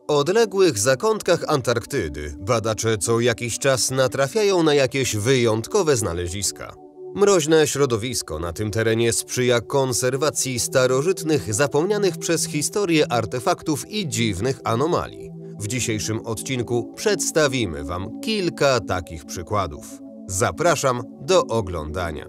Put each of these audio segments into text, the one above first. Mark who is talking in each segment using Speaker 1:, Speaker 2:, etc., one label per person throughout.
Speaker 1: odległych zakątkach Antarktydy badacze co jakiś czas natrafiają na jakieś wyjątkowe znaleziska. Mroźne środowisko na tym terenie sprzyja konserwacji starożytnych, zapomnianych przez historię artefaktów i dziwnych anomalii. W dzisiejszym odcinku przedstawimy Wam kilka takich przykładów. Zapraszam do oglądania.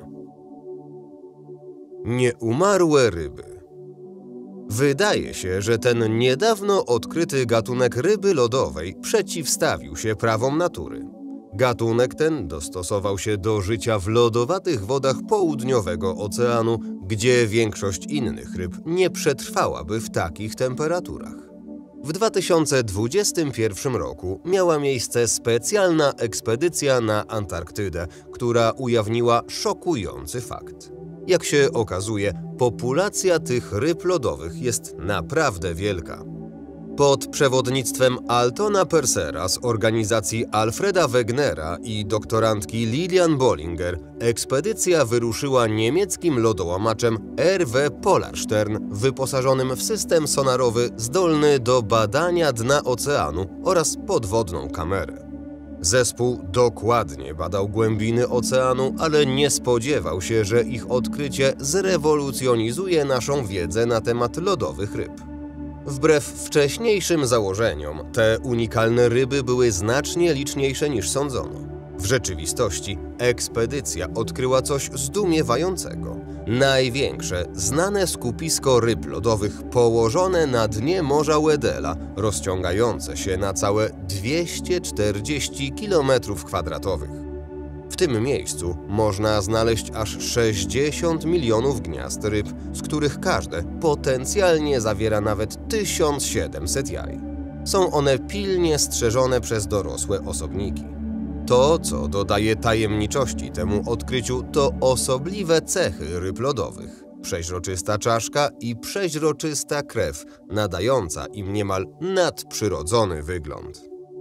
Speaker 1: Nieumarłe ryby. Wydaje się, że ten niedawno odkryty gatunek ryby lodowej przeciwstawił się prawom natury. Gatunek ten dostosował się do życia w lodowatych wodach południowego oceanu, gdzie większość innych ryb nie przetrwałaby w takich temperaturach. W 2021 roku miała miejsce specjalna ekspedycja na Antarktydę, która ujawniła szokujący fakt. Jak się okazuje, populacja tych ryb lodowych jest naprawdę wielka. Pod przewodnictwem Altona Persera z organizacji Alfreda Wegenera i doktorantki Lilian Bollinger ekspedycja wyruszyła niemieckim lodołamaczem RW Polarstern wyposażonym w system sonarowy zdolny do badania dna oceanu oraz podwodną kamerę. Zespół dokładnie badał głębiny oceanu, ale nie spodziewał się, że ich odkrycie zrewolucjonizuje naszą wiedzę na temat lodowych ryb. Wbrew wcześniejszym założeniom, te unikalne ryby były znacznie liczniejsze niż sądzono. W rzeczywistości ekspedycja odkryła coś zdumiewającego. Największe znane skupisko ryb lodowych położone na dnie Morza Weddella, rozciągające się na całe 240 km². W tym miejscu można znaleźć aż 60 milionów gniazd ryb, z których każde potencjalnie zawiera nawet 1700 jaj. Są one pilnie strzeżone przez dorosłe osobniki. To, co dodaje tajemniczości temu odkryciu, to osobliwe cechy ryb lodowych. Przeźroczysta czaszka i przeźroczysta krew, nadająca im niemal nadprzyrodzony wygląd.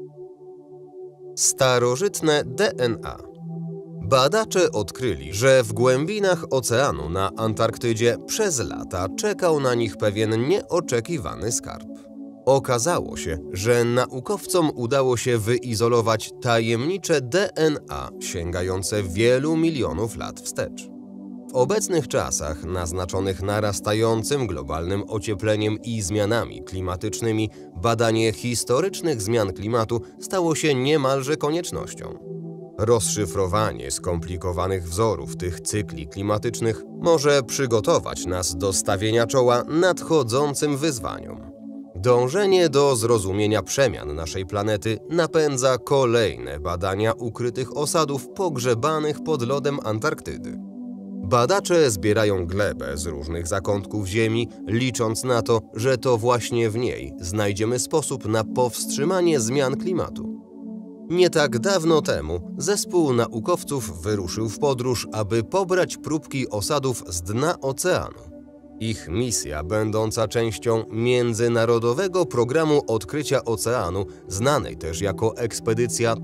Speaker 1: Starożytne DNA. Badacze odkryli, że w głębinach oceanu na Antarktydzie przez lata czekał na nich pewien nieoczekiwany skarb. Okazało się, że naukowcom udało się wyizolować tajemnicze DNA sięgające wielu milionów lat wstecz. W obecnych czasach, naznaczonych narastającym globalnym ociepleniem i zmianami klimatycznymi, badanie historycznych zmian klimatu stało się niemalże koniecznością. Rozszyfrowanie skomplikowanych wzorów tych cykli klimatycznych może przygotować nas do stawienia czoła nadchodzącym wyzwaniom. Dążenie do zrozumienia przemian naszej planety napędza kolejne badania ukrytych osadów pogrzebanych pod lodem Antarktydy. Badacze zbierają glebę z różnych zakątków Ziemi, licząc na to, że to właśnie w niej znajdziemy sposób na powstrzymanie zmian klimatu. Nie tak dawno temu zespół naukowców wyruszył w podróż, aby pobrać próbki osadów z dna oceanu. Ich misja, będąca częścią Międzynarodowego Programu Odkrycia Oceanu, znanej też jako Ekspedycja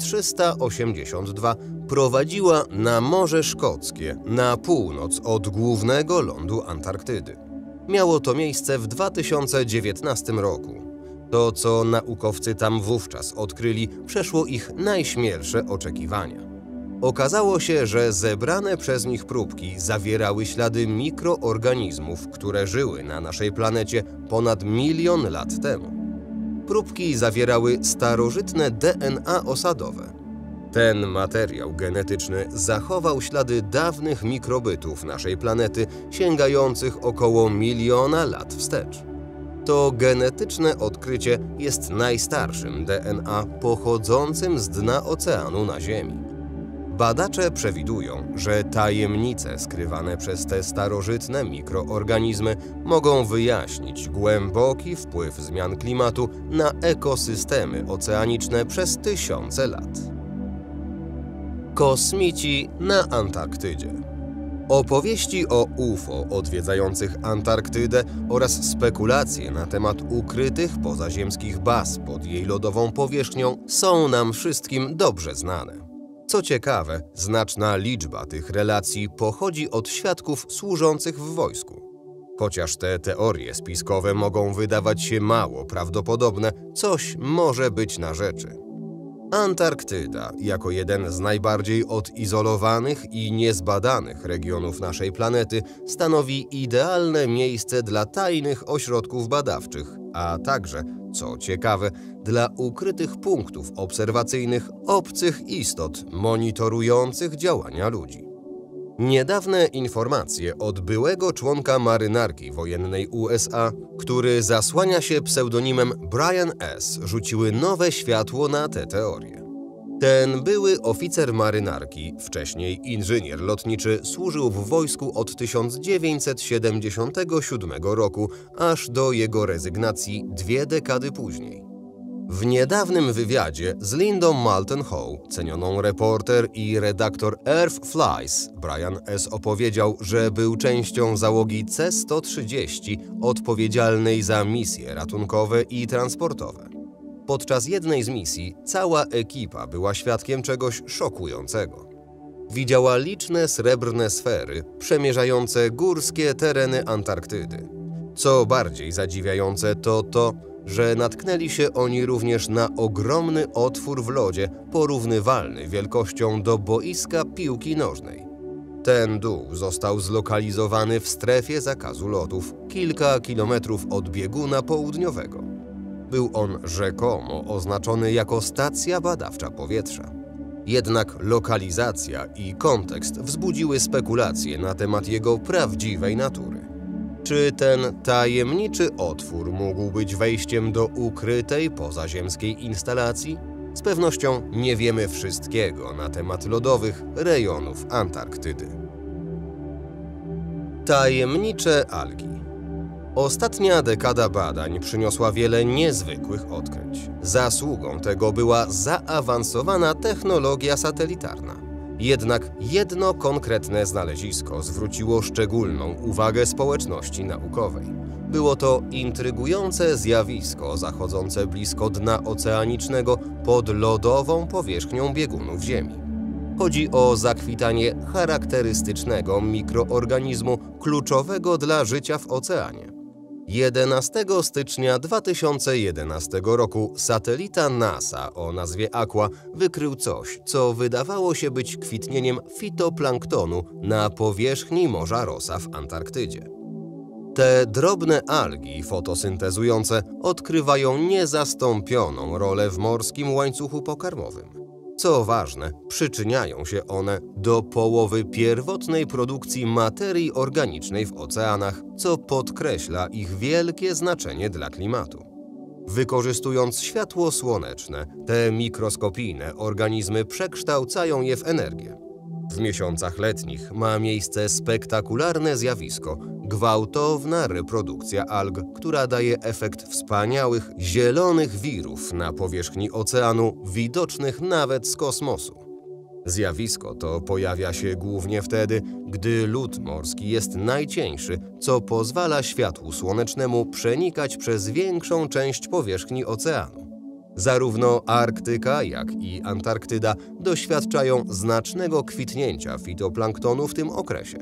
Speaker 1: 382, prowadziła na Morze Szkockie, na północ od głównego lądu Antarktydy. Miało to miejsce w 2019 roku. To, co naukowcy tam wówczas odkryli, przeszło ich najśmielsze oczekiwania. Okazało się, że zebrane przez nich próbki zawierały ślady mikroorganizmów, które żyły na naszej planecie ponad 1 000 000 lat temu. Próbki zawierały starożytne DNA osadowe. Ten materiał genetyczny zachował ślady dawnych mikrobytów naszej planety, sięgających około 1 000 000 lat wstecz. To genetyczne odkrycie jest najstarszym DNA pochodzącym z dna oceanu na Ziemi. Badacze przewidują, że tajemnice skrywane przez te starożytne mikroorganizmy mogą wyjaśnić głęboki wpływ zmian klimatu na ekosystemy oceaniczne przez tysiące lat. Kosmici na Antarktydzie. Opowieści o UFO odwiedzających Antarktydę oraz spekulacje na temat ukrytych pozaziemskich baz pod jej lodową powierzchnią są nam wszystkim dobrze znane. Co ciekawe, znaczna liczba tych relacji pochodzi od świadków służących w wojsku. Chociaż te teorie spiskowe mogą wydawać się mało prawdopodobne, coś może być na rzeczy. Antarktyda, jako jeden z najbardziej odizolowanych i niezbadanych regionów naszej planety, stanowi idealne miejsce dla tajnych ośrodków badawczych, a także, co ciekawe, dla ukrytych punktów obserwacyjnych obcych istot monitorujących działania ludzi. Niedawne informacje od byłego członka marynarki wojennej USA, który zasłania się pseudonimem Brian S., rzuciły nowe światło na tę teorię. Ten były oficer marynarki, wcześniej inżynier lotniczy, służył w wojsku od 1977 roku aż do jego rezygnacji 2 dekady później. W niedawnym wywiadzie z Lindą Moulton Howe, cenioną reporter i redaktor Earth Flies, Brian S. opowiedział, że był częścią załogi C-130 odpowiedzialnej za misje ratunkowe i transportowe. Podczas jednej z misji cała ekipa była świadkiem czegoś szokującego. Widziała liczne srebrne sfery przemierzające górskie tereny Antarktydy. Co bardziej zadziwiające to, że natknęli się oni również na ogromny otwór w lodzie, porównywalny wielkością do boiska piłki nożnej. Ten dół został zlokalizowany w strefie zakazu lotów, kilka kilometrów od bieguna południowego. Był on rzekomo oznaczony jako stacja badawcza powietrza. Jednak lokalizacja i kontekst wzbudziły spekulacje na temat jego prawdziwej natury. Czy ten tajemniczy otwór mógł być wejściem do ukrytej pozaziemskiej instalacji? Z pewnością nie wiemy wszystkiego na temat lodowych rejonów Antarktydy. Tajemnicze algi. Ostatnia dekada badań przyniosła wiele niezwykłych odkryć. Zasługą tego była zaawansowana technologia satelitarna. Jednak jedno konkretne znalezisko zwróciło szczególną uwagę społeczności naukowej. Było to intrygujące zjawisko zachodzące blisko dna oceanicznego pod lodową powierzchnią biegunów Ziemi. Chodzi o zakwitanie charakterystycznego mikroorganizmu kluczowego dla życia w oceanie. 11 stycznia 2011 roku satelita NASA o nazwie Aqua wykrył coś, co wydawało się być kwitnieniem fitoplanktonu na powierzchni Morza Rossa w Antarktydzie. Te drobne algi fotosyntezujące odgrywają niezastąpioną rolę w morskim łańcuchu pokarmowym. Co ważne, przyczyniają się one do połowy pierwotnej produkcji materii organicznej w oceanach, co podkreśla ich wielkie znaczenie dla klimatu. Wykorzystując światło słoneczne, te mikroskopijne organizmy przekształcają je w energię. W miesiącach letnich ma miejsce spektakularne zjawisko – gwałtowna reprodukcja alg, która daje efekt wspaniałych, zielonych wirów na powierzchni oceanu, widocznych nawet z kosmosu. Zjawisko to pojawia się głównie wtedy, gdy lód morski jest najcieńszy, co pozwala światłu słonecznemu przenikać przez większą część powierzchni oceanu. Zarówno Arktyka, jak i Antarktyda doświadczają znacznego kwitnięcia fitoplanktonu w tym okresie.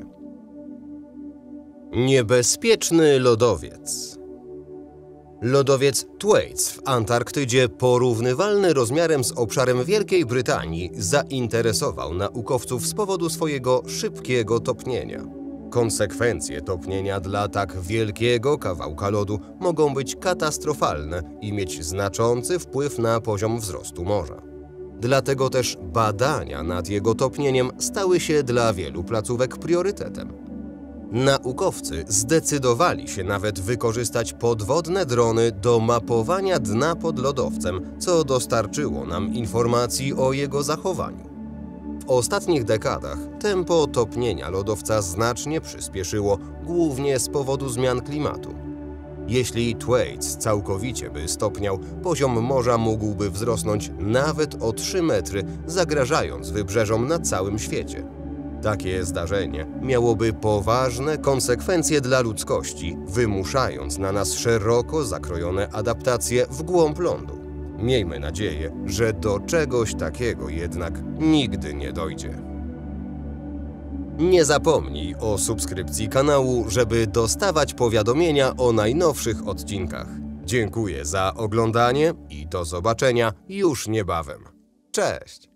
Speaker 1: Niebezpieczny lodowiec. Lodowiec Thwaites w Antarktydzie, porównywalny rozmiarem z obszarem Wielkiej Brytanii, zainteresował naukowców z powodu swojego szybkiego topnienia. Konsekwencje topnienia dla tak wielkiego kawałka lodu mogą być katastrofalne i mieć znaczący wpływ na poziom wzrostu morza. Dlatego też badania nad jego topnieniem stały się dla wielu placówek priorytetem. Naukowcy zdecydowali się nawet wykorzystać podwodne drony do mapowania dna pod lodowcem, co dostarczyło nam informacji o jego zachowaniu. W ostatnich dekadach tempo topnienia lodowca znacznie przyspieszyło, głównie z powodu zmian klimatu. Jeśli Thwaites całkowicie by stopniał, poziom morza mógłby wzrosnąć nawet o 3 metry, zagrażając wybrzeżom na całym świecie. Takie zdarzenie miałoby poważne konsekwencje dla ludzkości, wymuszając na nas szeroko zakrojone adaptacje w głąb lądu. Miejmy nadzieję, że do czegoś takiego jednak nigdy nie dojdzie. Nie zapomnij o subskrypcji kanału, żeby dostawać powiadomienia o najnowszych odcinkach. Dziękuję za oglądanie i do zobaczenia już niebawem. Cześć!